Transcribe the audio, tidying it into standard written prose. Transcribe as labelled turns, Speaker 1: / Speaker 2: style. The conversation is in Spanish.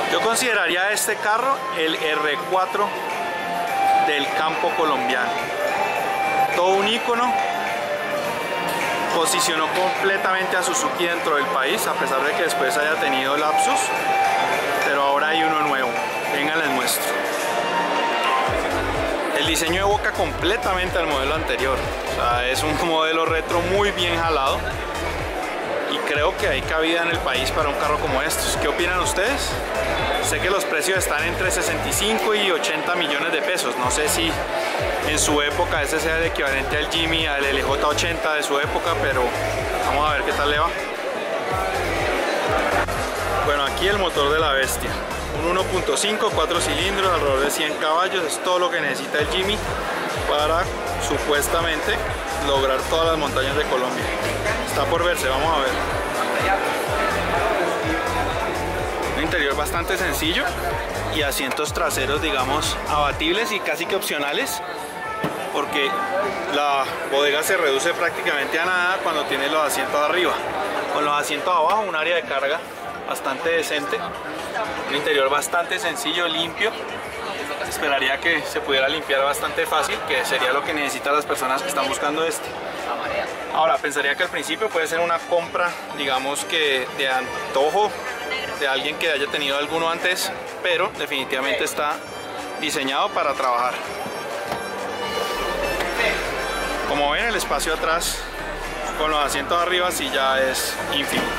Speaker 1: Yo consideraría este carro el R4 del campo colombiano. Todo un ícono. Posicionó completamente a Suzuki dentro del país, a pesar de que después haya tenido lapsus, pero ahora hay uno nuevo. Vengan, les muestro. El diseño evoca completamente al modelo anterior, o sea, es un modelo retro muy bien jalado y creo que hay cabida en el país para un carro como estos. ¿Qué opinan ustedes? Sé que los precios están entre 65 y 80 millones de pesos, no sé si en su época ese sea el equivalente al Jimmy, al LJ80 de su época, pero vamos a ver qué tal le va. Bueno, aquí el motor de la bestia, un 1.5, 4 cilindros, alrededor de 100 caballos, es todo lo que necesita el Jimmy para supuestamente lograr todas las montañas de Colombia. Está por verse, vamos a ver. Un interior bastante sencillo y asientos traseros, digamos, abatibles y casi que opcionales, porque la bodega se reduce prácticamente a nada cuando tiene los asientos arriba. Con los asientos abajo, un área de carga bastante decente, un interior bastante sencillo, limpio. Esperaría que se pudiera limpiar bastante fácil, que sería lo que necesitan las personas que están buscando este. Ahora, pensaría que al principio puede ser una compra, digamos que de antojo, de alguien que haya tenido alguno antes, pero definitivamente está diseñado para trabajar. Como ven, el espacio atrás con los asientos arriba sí ya es infinito.